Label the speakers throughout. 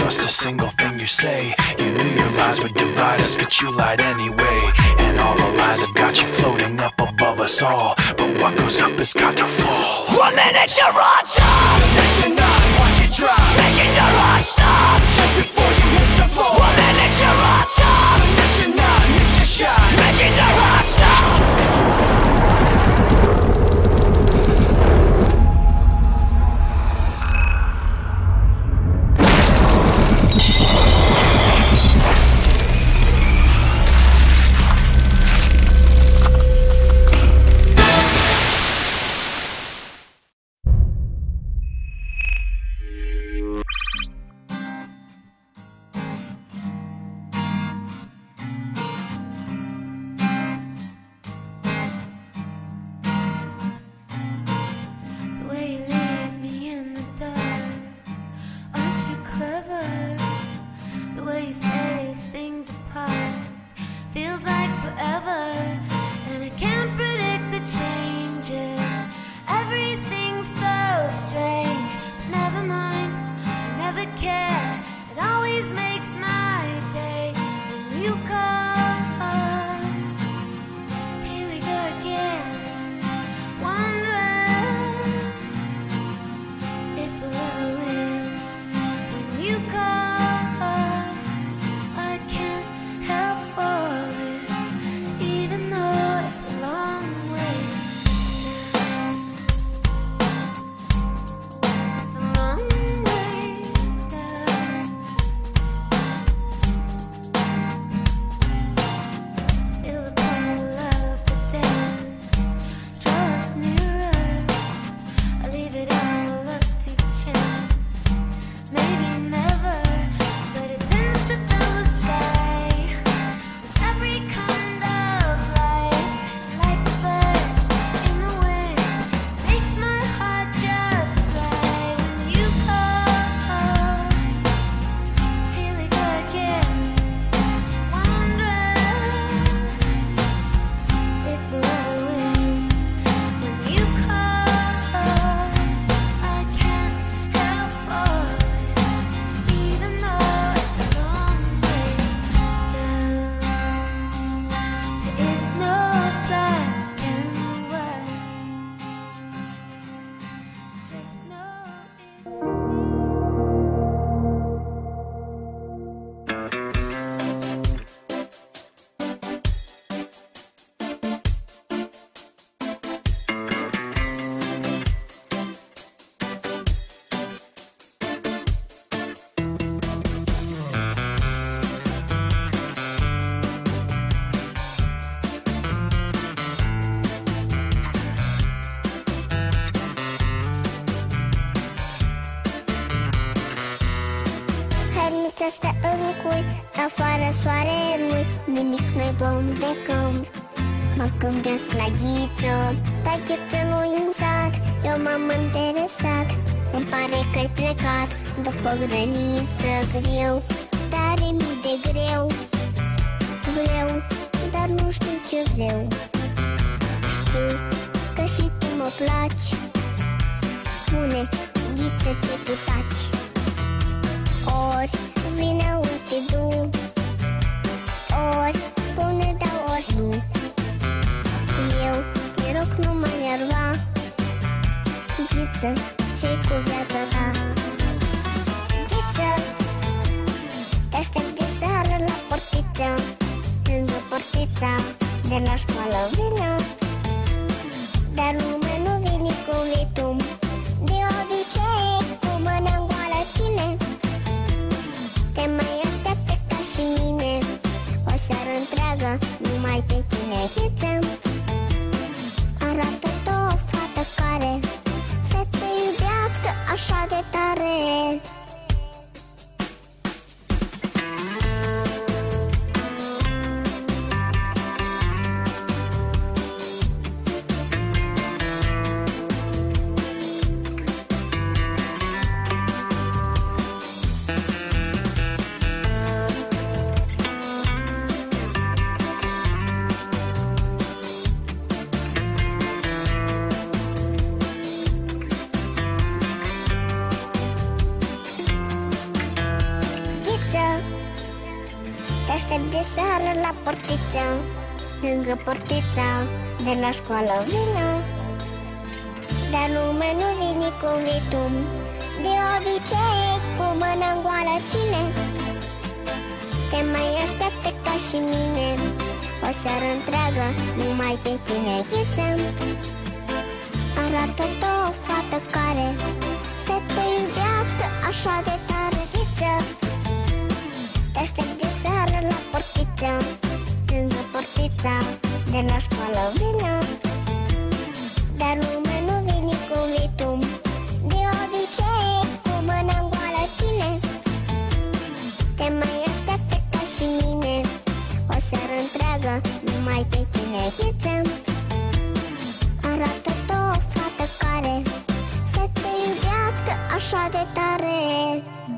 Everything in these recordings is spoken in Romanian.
Speaker 1: trust a single thing you say. You knew your lies would divide us, but you lied anyway. And all the lies have got you floating up above us all. But what goes up has got to fall. 1 minute you're on top, the next you're not. Watch it drop, making the rock stop just before you hit the floor. 1 minute you're on top, the next you're not. Missed your shot, making the rock stop.
Speaker 2: Afară soare nu-i nimic, noi bom de câmp. Mă gândesc la ghiță, dar ghiță nu-i în sat. Eu m-am interesat, îmi pare că-i plecat după grăniță. Greu, tare mi de greu. Vreau, dar nu știu ce vreau. Știu că și tu mă placi. Spune, ghiță, ce tu taci. Ori vine ori te du, ori spune da, ori nu. Eu te rog, nu mă nerva. Ghiță, ce-i cu viața ta? Ghiță, te aștept de seară la portiță, lângă portița de la școală vină. Dar lumea nu vine cu vitum, de obicei cu mâna goală ține. Te mai așteaptă ca și mine, o seară întreagă numai pe tine. Ghiță, arată-te o fată care să te iubească așa de tare. aștept de seară la portiță, lângă portița de la școală vină. Dar lumea nu vine cum vii tu, de obicei cu mâna goală ține. Te mai așteaptă ca și mine, o seară întreagă numai pe tine ghiță. Arată-te o fată care să te iubească așa de tare, ghiță. Te aștept de seară la portiță, lângă portița de la școală vină. Dar lumea nu vine cum vii tu, de obicei cu mâna goală ține. Te mai așteaptă ca și mine, o seară întreagă numai pe tine ghiță. Arată-te o fată care să te iubească așa de tare.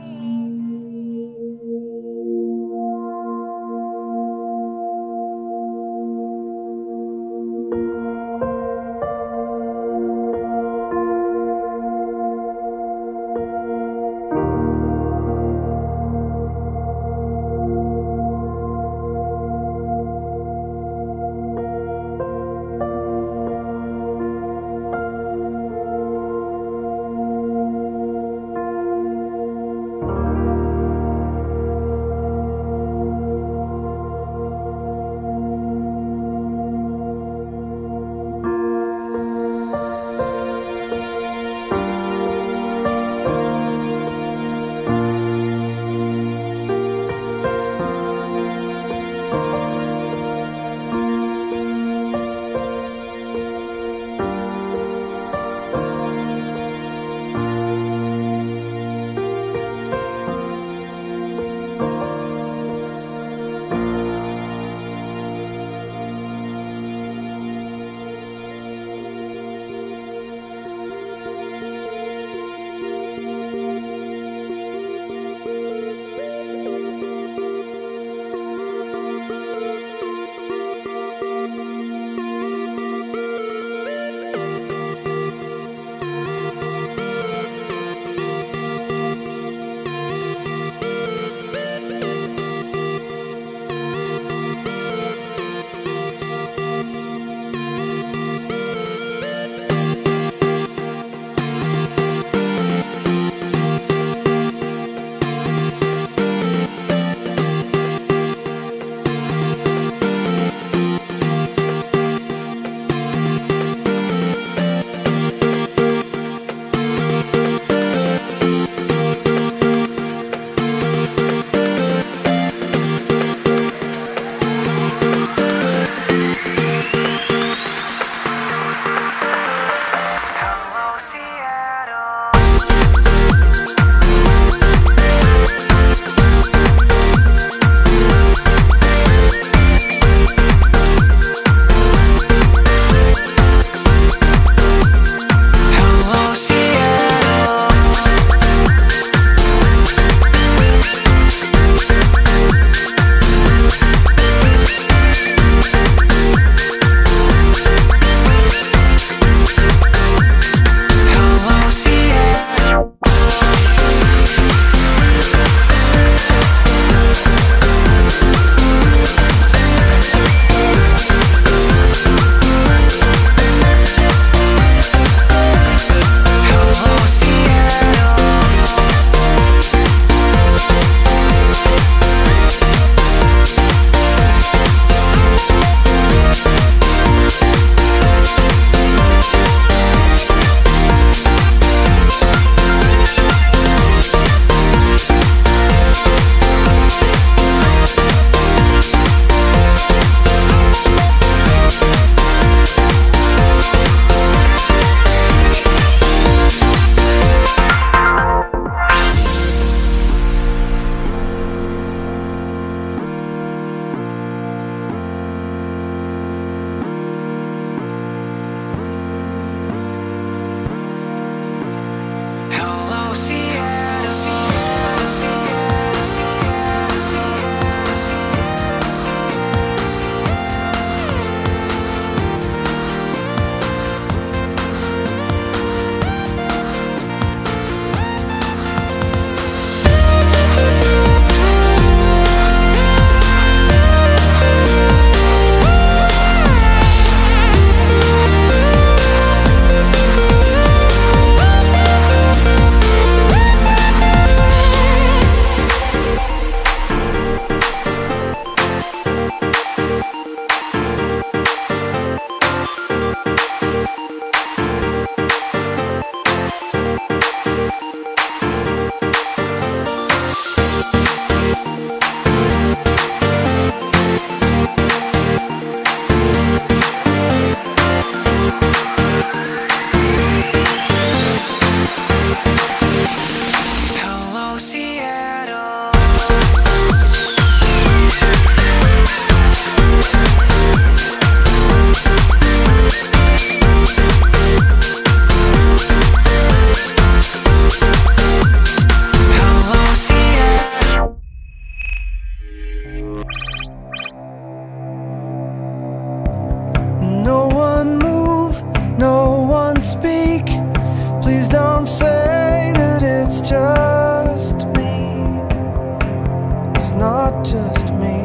Speaker 3: not just me.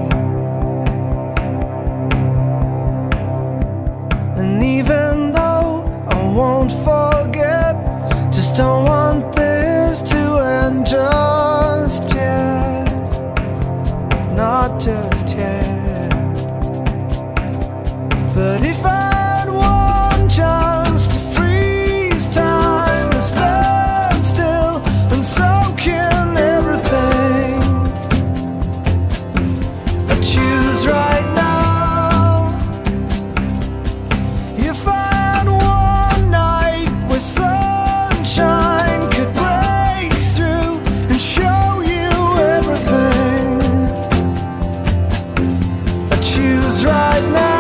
Speaker 3: And even though I won't forget, just don't want this to end just yet. Not just yet. But if I had one chance to freeze time and stand still and soak in everything, I choose right now. If I had one night where sunshine could break through and show you everything, I choose right now.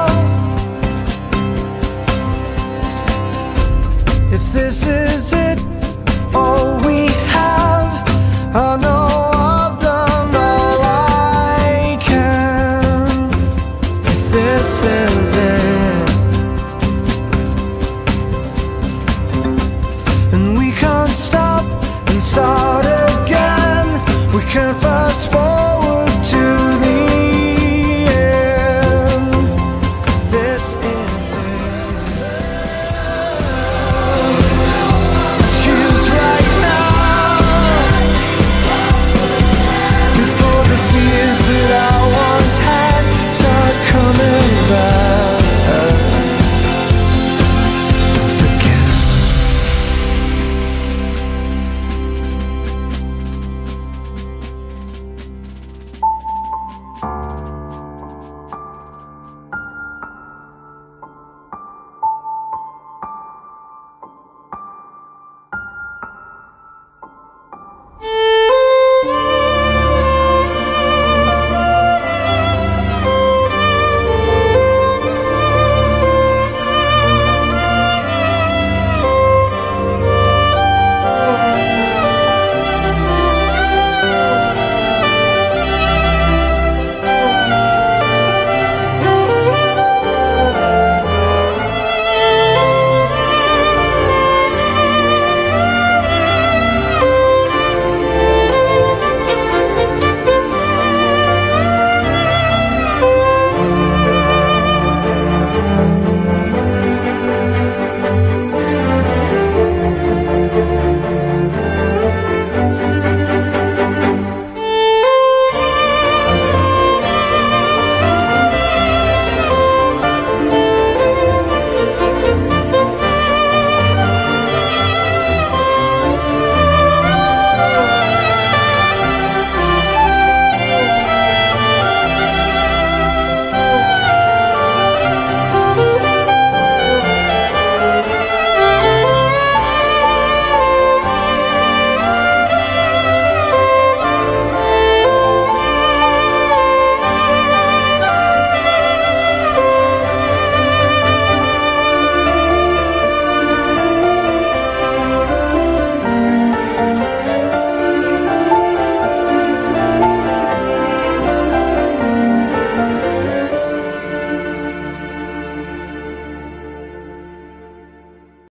Speaker 3: If this is it, all we have, I know I've done all I can. If this is it, and we can't stop and start again, we can't fast forward